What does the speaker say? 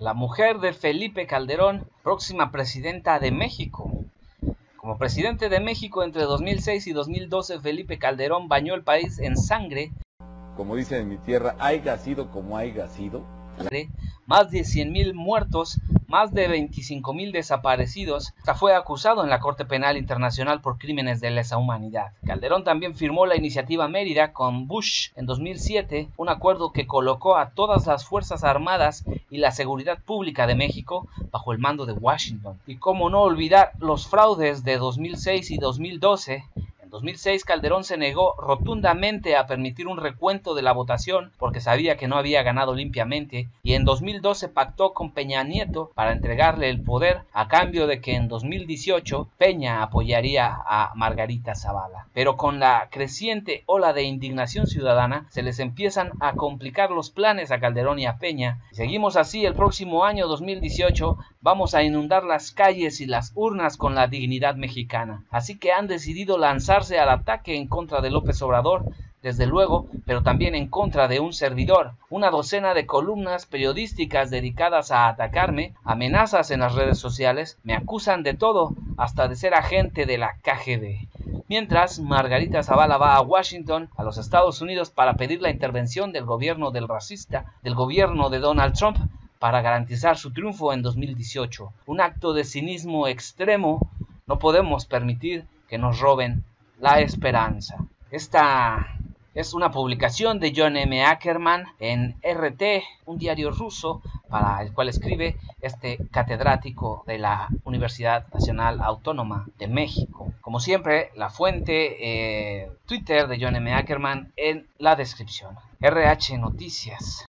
la mujer de Felipe Calderón, próxima presidenta de México. Como presidente de México entre 2006 y 2012, Felipe Calderón bañó el país en sangre. Como dicen en mi tierra, haiga sido como haiga sido. Más de 100,000 muertos, más de 25,000 desaparecidos. Hasta fue acusado en la Corte Penal Internacional por crímenes de lesa humanidad. Calderón también firmó la iniciativa Mérida con Bush en 2007, un acuerdo que colocó a todas las Fuerzas Armadas y la seguridad pública de México bajo el mando de Washington. Y cómo no olvidar los fraudes de 2006 y 2012. En 2006 Calderón se negó rotundamente a permitir un recuento de la votación porque sabía que no había ganado limpiamente, y en 2012 pactó con Peña Nieto para entregarle el poder a cambio de que en 2018 Peña apoyaría a Margarita Zavala. Pero con la creciente ola de indignación ciudadana se les empiezan a complicar los planes a Calderón y a Peña. Si seguimos así, el próximo año 2018 vamos a inundar las calles y las urnas con la dignidad mexicana. Así que han decidido lanzarse al ataque en contra de López Obrador, desde luego, pero también en contra de un servidor. Una docena de columnas periodísticas dedicadas a atacarme, amenazas en las redes sociales, me acusan de todo, hasta de ser agente de la KGB. Mientras, Margarita Zavala va a Washington, a los Estados Unidos, para pedir la intervención del gobierno del racista, del gobierno de Donald Trump, para garantizar su triunfo en 2018. Un acto de cinismo extremo. No podemos permitir que nos roben la esperanza. Esta es una publicación de John M. Ackerman en RT, un diario ruso para el cual escribe este catedrático de la Universidad Nacional Autónoma de México. Como siempre, la fuente Twitter de John M. Ackerman en la descripción. RH Noticias.